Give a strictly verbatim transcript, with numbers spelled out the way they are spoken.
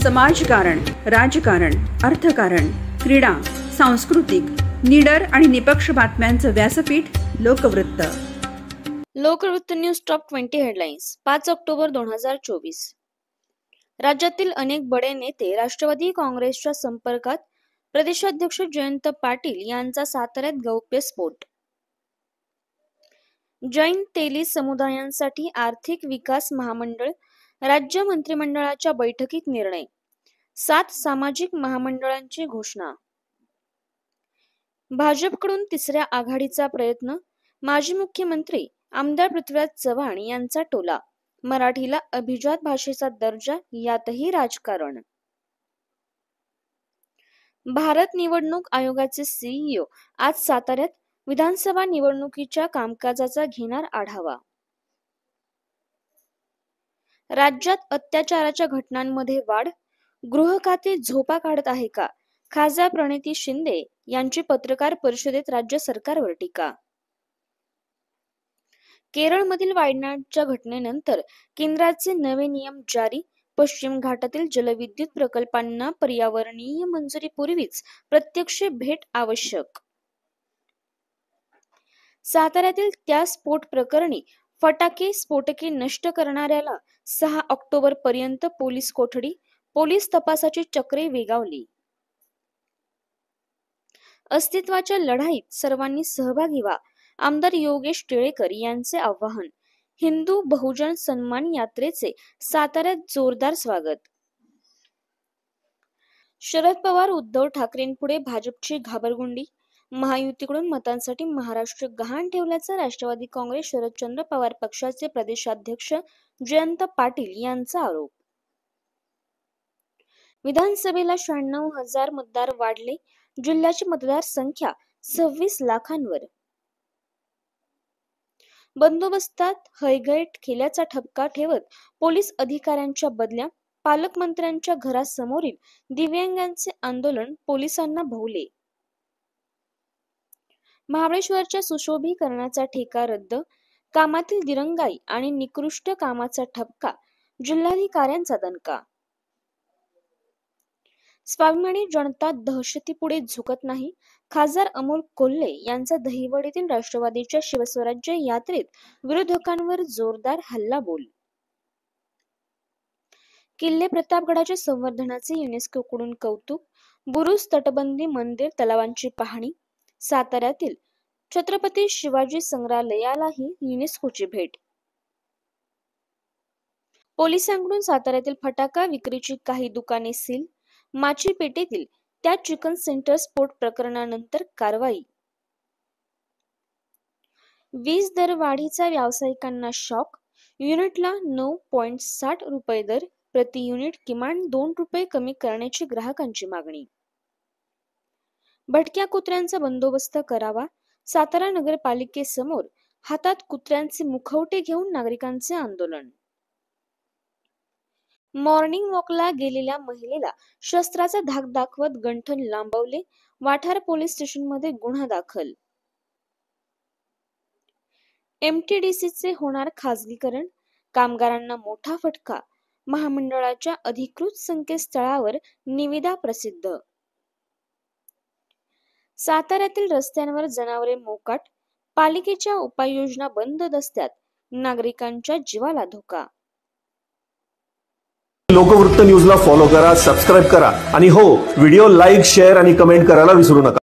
समाजकारण, राजकारण, अर्थकारण, क्रीडा, सांस्कृतिक, निडर आणि निपक्ष बातम्यांचं व्यासपीठ Lokvrutt. Lokvrutt news top twenty headlines पाच ऑक्टोबर दोन हजार चोवीस. राज्यातील अनेक बडे नेते राष्ट्रवादी काँग्रेसच्या संपर्कात. प्रदेशाध्यक्ष जयंत पाटील यांचा साताऱ्यात गौप्यस्फोट. जैन तेली समुदायांसाठी आर्थिक विकास महामंडळ राज्य मंत्रिमंडळाच्या बैठकीत निर्णय. सात सामाजिक महामंडळांची घोषणा. भाजपकडून तिसऱ्या आघाडीचा प्रयत्न. माजी मुख्यमंत्री आमदार पृथ्वीराज चव्हाण यांचा टोला. मराठीला अभिजात भाषेचा दर्जा, यातही राजकारण. भारत निवडणूक आयोगाचे सीईओ आज साताऱ्यात विधानसभा निवडणुकीच्या कामकाजाचा घेणार आढावा. राज्यात अत्याचाराच्या घटनांमध्ये वाढ. गृह खाते झोपा काढत आहे का? खासदार प्रणिती शिंदे यांची पत्रकार परिषदेत राज्य सरकारवर टीका. केरळमधील वायनाडच्या घटनेनंतर केंद्राचे नवे नियम जारी. पश्चिम घाटातील जलविद्युत प्रकल्पांना पर्यावरणीय मंजुरीपूर्वीच प्रत्यक्ष भेट आवश्यक. साताऱ्यातील त्या स्फोट प्रकरणी फटाके स्फोटके नष्ट करणाऱ्याला सहा ऑक्टोबर पर्यंत पोलीस कोठडी. पोलीस तपासाची चक्रे वेगावली. अस्तित्वाच्या लढाईत सर्वांनी सहभागी व्हा, आमदार योगेश टिळेकर यांचे आवाहन. हिंदू बहुजन सन्मान यात्रेचे साताऱ्यात जोरदार स्वागत. शरद पवार उद्धव ठाकरेंपुढे भाजपची घाबरगुंडी. महायुतीकडून मतांसाठी महाराष्ट्र गहाण ठेवल्याचा राष्ट्रवादी काँग्रेस शरदचंद्र पवार पक्षाचे प्रदेशाध्यक्ष जयंत पाटील यांचा आरोप. विधानसभेला शहाण्णव हजार मतदार वाढले. जिल्ह्याची मतदार संख्या सव्वीस लाखांवर. बंदोबस्तात हयगय केल्याचा ठपका ठेवत पोलीस अधिकाऱ्यांच्या बदल्या. पालकमंत्र्यांच्या घरासमोरील दिव्यांगांचे आंदोलन पोलिसांना भोवले. महाबळेश्वरच्या सुशोभीकरणाचा ठेका रद्द. कामातील दिरंगाई आणि निकृष्ट कामाचा ठपका. जिल्हाधिकाऱ्यांचा दणका. स्वाभिमानी जनता दहशतीपुढे झुकत नाही. खासदार अमोल कोल्हे यांचा दहिवडीतील राष्ट्रवादीच्या शिवस्वराज्य यात्रेत विरोधकांवर जोरदार हल्लाबोल. किल्ले प्रतापगडाच्या संवर्धनाचे युनेस्कोकडून कौतुक. बुरुज तटबंदी मंदिर तलावांची पाहणी. साताऱ्यातील छत्रपती शिवाजी संग्रहालयालाही युनेस्कोची भेट. पोलिसांकडून साताऱ्यातील फटाका विक्रीची काही दुकाने सील. माचीपेटेतील त्या चिकन सेंटर स्फोट प्रकरणानंतर कारवाई. वीज दरवाढीचा व्यावसायिकांना शॉक. युनिटला नऊ पॉइंट साठ रुपये दर. प्रति युनिट किमान दोन रुपये कमी करण्याची ग्राहकांची मागणी. भटक्या कुत्र्यांचा बंदोबस्त करावा. सातारा नगरपालिकेसमोर हातात कुत्र्यांचे मुखवटे घेऊन नागरिकांचे आंदोलन. मॉर्निंग वॉकला गेलेल्या महिलेला शस्त्राचा धाक दाखवत गंठन लांबवले. वाठार पोलीस स्टेशनमध्ये गुन्हा दाखल. एमटीडीसीचे होणार खासगीकरण. कामगारांना मोठा फटका. महामंडळाच्या अधिकृत संकेतस्थळावर निविदा प्रसिद्ध. साताऱ्यातील रस्त्यांवर जनावरे मोकाट. पालिकेच्या उपाययोजना बंद दस्त्यात. नागरिकांच्या जीवाला धोका. लोकवृत्त न्यूजला फॉलो करा, सबस्क्राईब करा आणि हो, व्हिडिओ लाईक, शेअर आणि कमेंट करायला विसरू नका.